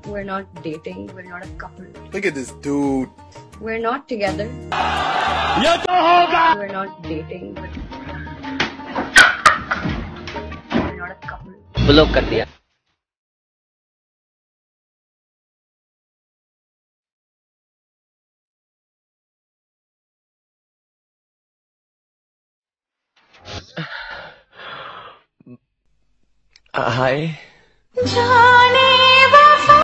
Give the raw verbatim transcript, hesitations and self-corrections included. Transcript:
We're not dating. We're not a couple. Look at this dude. We're not together. ये तो होगा. We're not dating. We're, we're not a couple. Block कर दिया. हाय. जाने